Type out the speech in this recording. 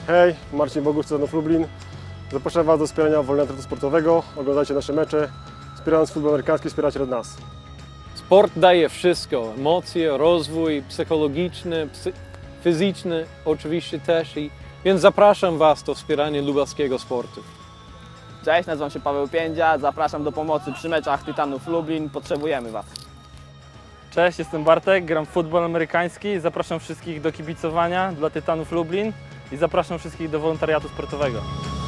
Hej, Marcin Bogusz, Tytanów Lublin. Zapraszam Was do wspierania wolontariatu sportowego. Oglądajcie nasze mecze. Wspierając futbol amerykański, wspieracie nas. Sport daje wszystko, emocje, rozwój psychologiczny, fizyczny oczywiście też. Więc zapraszam Was do wspierania lubelskiego sportu. Cześć, nazywam się Paweł Piędzia, zapraszam do pomocy przy meczach Tytanów Lublin, potrzebujemy Was. Cześć, jestem Bartek, gram w futbol amerykański. Zapraszam wszystkich do kibicowania dla Tytanów Lublin i zapraszam wszystkich do wolontariatu sportowego.